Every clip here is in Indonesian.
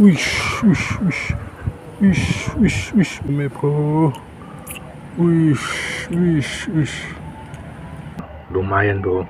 Wih, wih, wih, wih, wih, wih, me bro. Wih, wih, wih. Lumayan bro.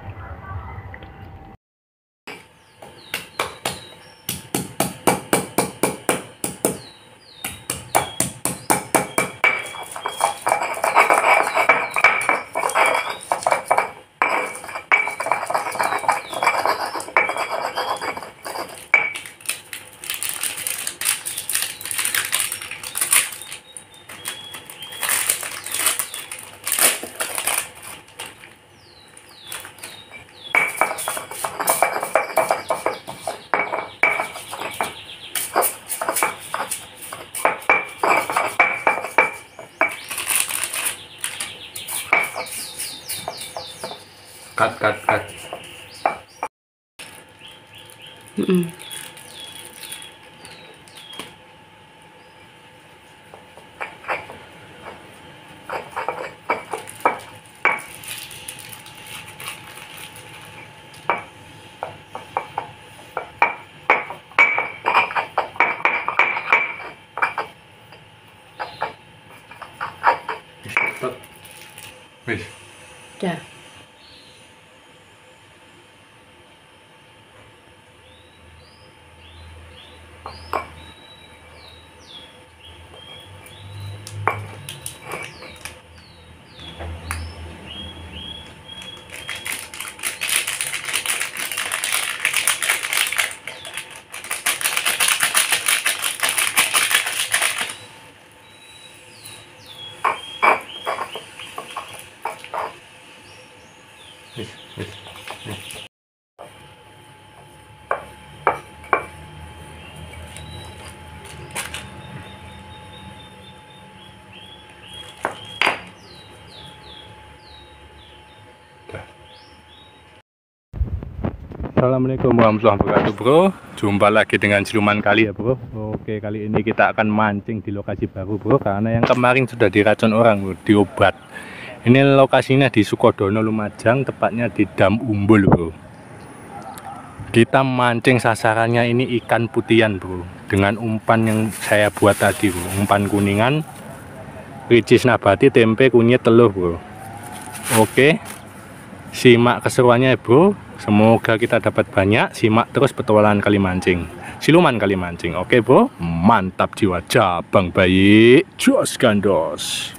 Cut. Wih. Dah. Assalamualaikum warahmatullahi wabarakatuh bro. Jumpa lagi dengan siluman kali ya bro. Oke, kali ini kita akan mancing di lokasi baru bro, karena yang kemarin sudah diracun orang bro, diobat. Ini lokasinya di Sukodono Lumajang, tepatnya di Dam Umbul bro. Kita mancing sasarannya ini ikan putihan bro, dengan umpan yang saya buat tadi bro, umpan kuningan, ricis nabati, tempe, kunyit, telur bro. Oke, simak keseruannya bro. Semoga kita dapat banyak. Simak terus petualangan kali mancing, siluman kali mancing. Oke bro, mantap jiwa, cabang bayi, jos gandos.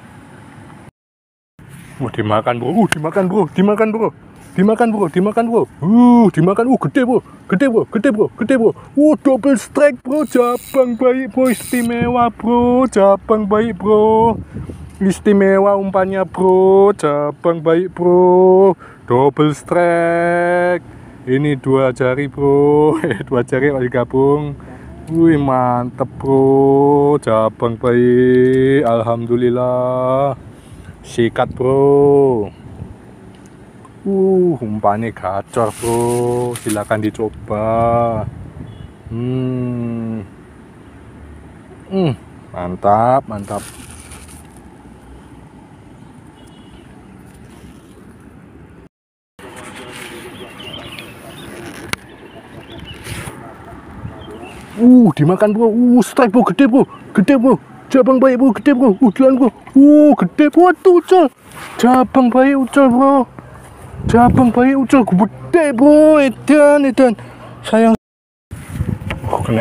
Dimakan bro, dimakan bro, dimakan bro, dimakan bro, dimakan bro, dimakan, gede bro, gede bro, gede bro, gede bro, double strike bro, cabang bayi bro, istimewa bro, cabang bayi bro, istimewa umpannya bro, cabang bayi bro, double strike. Ini 2 jari bro, 2 jari digabung. Wih, mantep bro, cabang bayi, alhamdulillah. Sikat bro. Umpannya gacor bro, silakan dicoba. Mantap, mantap. Dimakan bro, strike bro, gede bro, gede bro, cabang bayi bro, gede bro, jalan bro, gede bro, ucol, cabang bayi ucol bro, cabang bayi ucol, gede bro, edan, sayang, kena,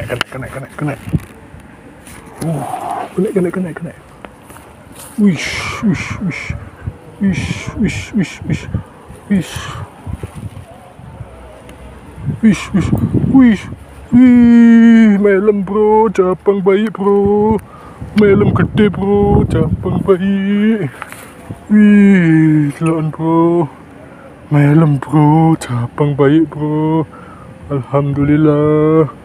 wih, melem bro, cabang bayi bro, melem gede bro, cabang bayi, wih, telan bro, melem bro, cabang bayi bro, alhamdulillah,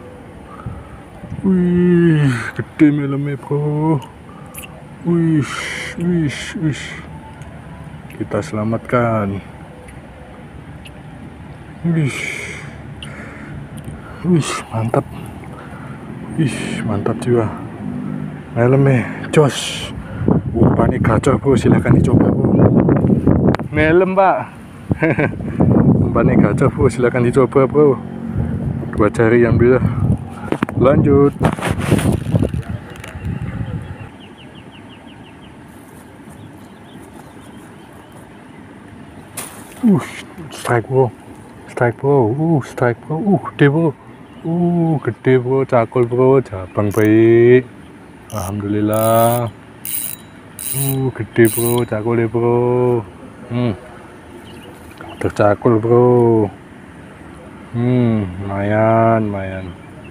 wih, gede melemnya bro, wih, kita selamatkan, wih, mantap. Mantap jiwa. Melemnya jos. Umpannya gacor bro, silahkan dicoba bro. Melem pak. Umpannya gacor bro, silahkan dicoba bro. 2 jari ambil. lanjut. Strike bro, strike bro, strike bro, gede bro, gede bro, cakul bro, cabang baik, alhamdulillah, gede bro, cakul deh bro, tercakul bro, lumayan, lumayan.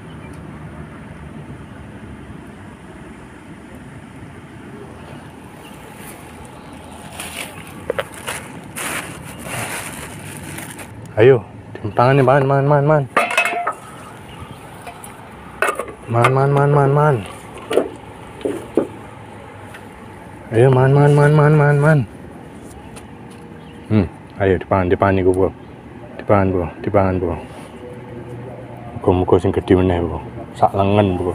Ayo, tangannya man. Ayo man. Ayo dipangan iku bro. Dipangan bro. Muga-muga sing gedhe meneh bro. Sak lengan bro.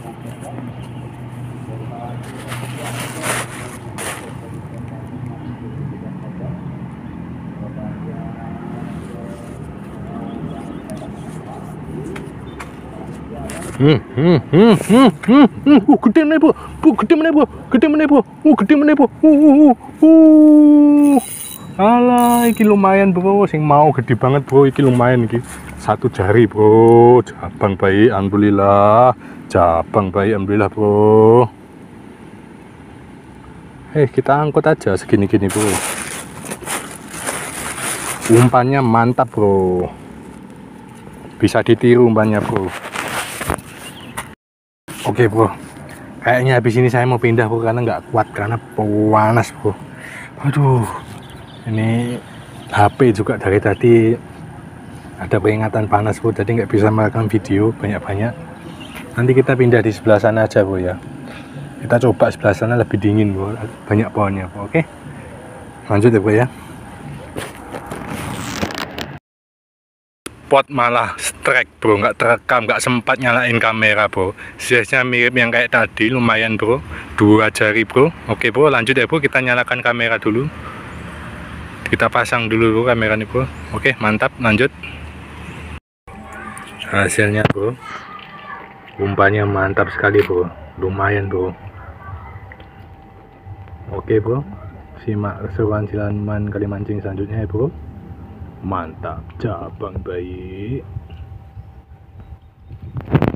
Gede meneh bro. Gede meneh bro. Alah, iki lumayan bro, sing mau gede banget bro, iki lumayan iki. 1 jari bro, cabang baik, alhamdulillah. Bro. Kita angkut aja segini-gini bro. Umpannya mantap bro, bisa ditiru umpannya bro. Oke bro, kayaknya habis ini saya mau pindah bro, karena nggak kuat, karena panas bro. Aduh, ini HP juga dari tadi ada peringatan panas bro, jadi nggak bisa merekam video banyak-banyak. Nanti kita pindah di sebelah sana aja bro ya. Kita coba sebelah sana lebih dingin bro, banyak pohonnya bro. Oke, lanjut ya bro ya. Pot malah strike bro, nggak terekam, nggak sempat nyalain kamera bro. Size-nya mirip yang kayak tadi, lumayan bro, 2 jari bro. Oke bro, lanjut ya bro, kita nyalakan kamera dulu, kita pasang dulu bro kamera nih bro. Oke, mantap, lanjut. Hasilnya bro, umpannya mantap sekali bro, lumayan bro. Oke bro, simak keseruan silaman kali mancing selanjutnya ya bro. Mantap, cabang baik.